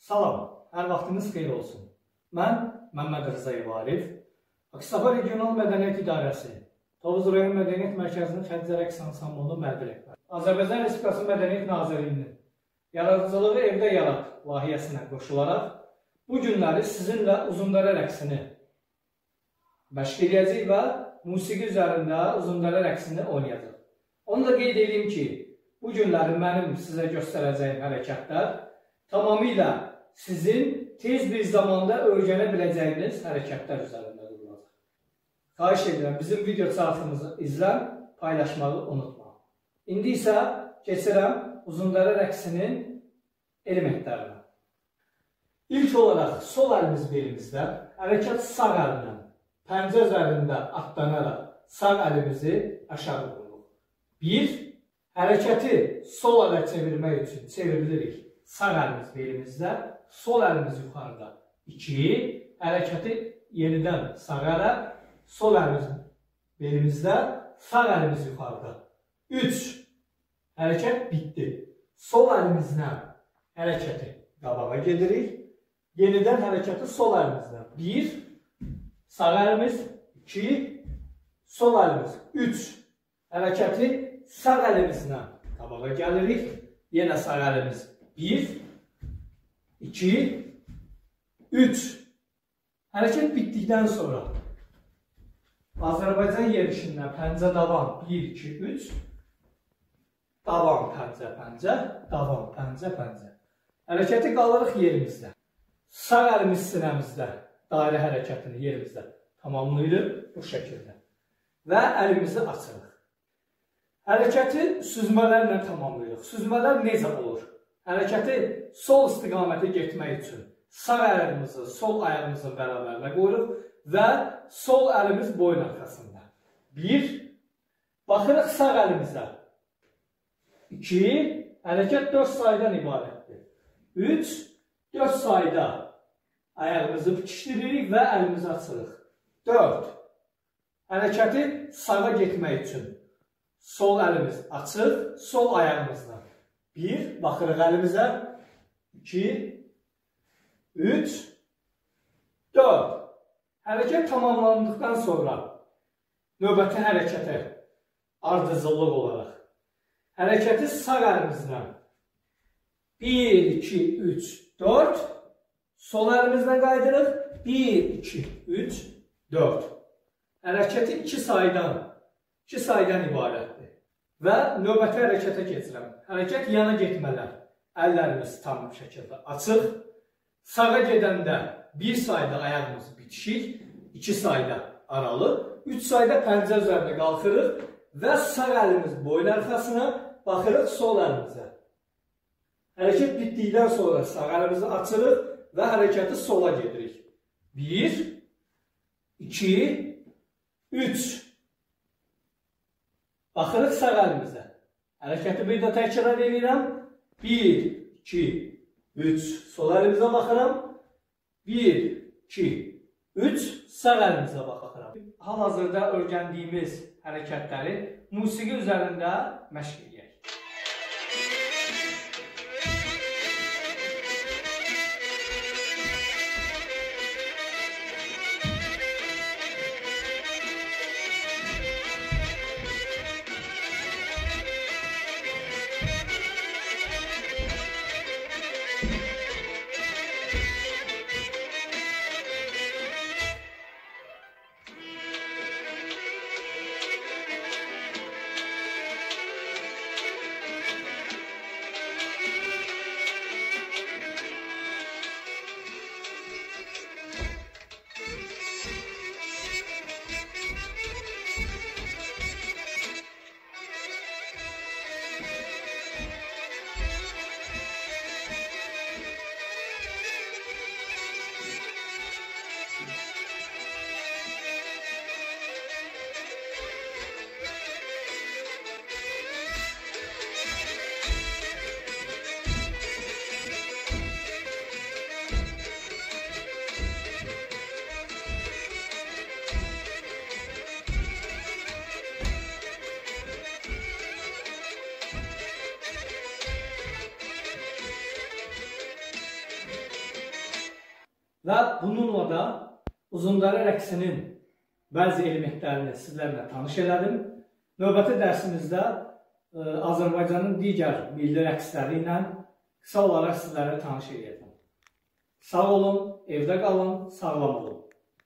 Salam, hər vaxtınız xeyir olsun. Mən Məmməd Rzayev Arif, Aksaray Regional Mədəniyyət İdarəsi, Tovuz Rayon Mədəniyyət Mərkəzinin Xəncə rəqs ansamblının müəllim rəhbəri. Azərbaycan Respublikası Mədəniyyət Nazirliyinin Yaradıcılığı Evdə Yarat layihəsinə qoşularaq bu günləri sizinlə Uzundərə rəqsini məşq edəcəyik və musiqi üzərində Uzundərə rəqsini oynayacaq. Onu da qeyd edeyim ki, bu günləri mənim sizə göstərəcəyim hərəkətlər tamamilə sizin tez bir zamanda öyrənə biləcəyiniz hərəkətlər üzərində durulacaq. Xahiş edirəm, bizim video çarxımızı izlən, paylaşmağı unutma. İndi isə keçirəm Uzundərə rəqsinin elementlərinə. İlk olaraq sol əlimiz belimizdə, hərəkət sağ əlindən pəncə üzərində atlanaraq sağ əlimizi aşağı qoyuruq. 1. Hərəkəti sol ələ çevirmək üçün çevrilirik. Sağ əlimiz belimizdə, sol əlimiz yuxarıda. 2. Hərəkəti yenidən sağ ələ, sol əlimiz belimizdə, sağ əlimiz yuxarıda. 3. Hərəkət bitdi. Sol əlimizlə hərəkəti qabağa gedirik. Yenidən hərəkəti sol əlimizlə. 1. Sağ əlimiz. 2. Sol əlimiz. 3. Hərəkəti sağ əlimizlə qabağa gəlirik. Yenə sağ əlimiz. 1, 2, 3. Hərəkət bitdikdən sonra Azərbaycan yerişindən pəncə davam 1, 2, 3. Davam pəncə, pəncə, davam pəncə, pəncə. Hərəkəti qalırıq yerimizdə. Sağ əlimiz sinəmizdə dairə hərəkətini yerimizdə tamamlayırıq bu şəkildə. Və əlimizi açırıq. Hərəkəti süzmələrlə tamamlayırıq. Süzmələr necə olur? Hərəkəti sol istiqamətə getmək üçün sağ əlimizi sol ayağımızın bərabərlə qoyuruq və sol əlimiz boyun arxasında. 1. Baxırıq sağ əlimizə. 2. Hərəkət 4 saydan ibarətdir. 3. 4 sayda ayağımızı bitişdiririk və əlimizi açırıq. 4. Hərəkəti sağa getmək üçün sol əlimiz açıq, sol ayağımızla. 1. Baxırıq əlimizə. 2. 3. 4. Hərəkət tamamlandıqdan sonra növbəti hərəkətə ardıcıllıq olaraq hərəkəti sağ əlimizlə 1, 2, 3, 4. Sol əlimizlə qaydırıq. 1, 2, 3, 4. Hərəkəti 2 saydan ibarətdir. Və növbəti hərəkətə keçirəm. Hərəkət yana getmələr. Əllərimiz tam şəkildə açıq. Sağa gedəndə 1 sayda ayağımızı bitişik. 2 sayda aralı. 3 sayda pəncə üzərində qalxırıq. Və sağ əlimiz boyun arxasına baxırıq sol əlimizə. Hərəkət bitdikdən sonra sağ əlimizi açırıq və hərəkəti sola gedirik. 1, 2, 3. Baxırıq sağ əlimizə. Hərəkəti bir də təkrar edirəm. 1, 2, 3. Sol əlimizə baxıram. 1, 2, 3. Sağ əlimizə baxıram. Hal-hazırda öyrəndiyimiz hərəkətləri musiqi üzərində məşq edək. Və bununla da Uzundərə rəqsinin bəzi elementlərini sizlərlə tanış elədim. Növbəti dərsimizdə Azərbaycanın digər milli rəqsləri ilə qısa olaraq sizlərə tanış edəcəm. Sağ olun, evdə qalın, sağlam olun.